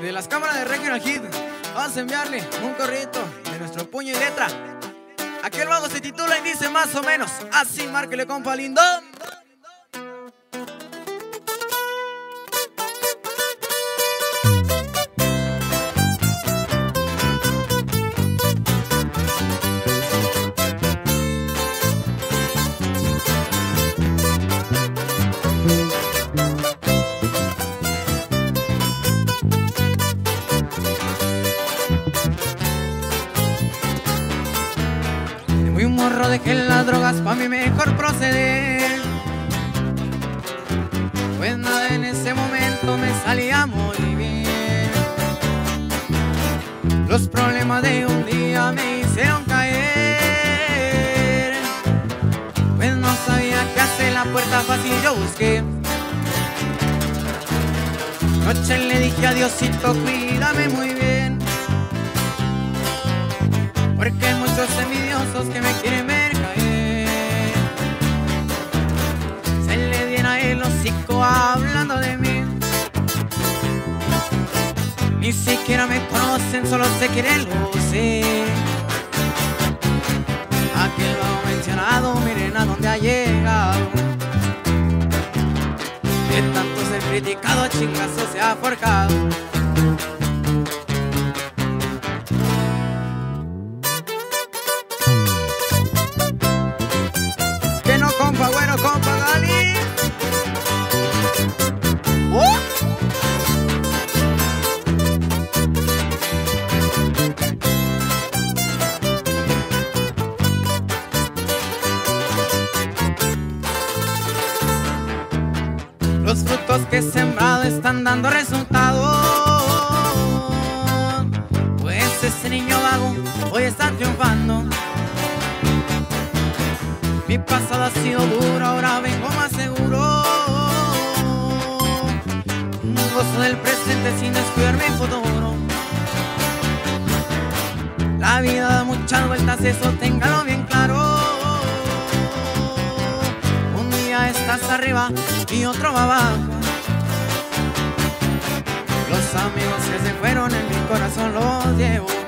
de las cámaras de Regional Hit, vamos a enviarle un corrito de nuestro puño y letra. Aquel vago se titula y dice más o menos así, márquele, compa lindo. Muy un morro, dejé las drogas pa' mi mejor proceder. Pues nada, en ese momento me salía muy bien. Los problemas de un día me hicieron caer. Pues no sabía qué hacer, la puerta fácil yo busqué. Noche le dije a Diosito, cuídame muy bien, porque hay muchos envidiosos que me quieren ver caer. Se le viene el hocico hablando de mí. Ni siquiera me conocen, solo se quieren lucir. Aquel vago mencionado, miren a dónde ha llegado. De tanto ser criticado, chingazo se ha forjado. Compa, bueno, compa Gali. Los frutos que he sembrado están dando resultados. Pues ese niño vago hoy está triunfando. Mi pasado ha sido duro, ahora vengo más seguro. Gozo del presente sin descuidar mi futuro. La vida da muchas vueltas, eso téngalo bien claro. Un día estás arriba y otro va abajo. Los amigos que se fueron en mi corazón los llevo.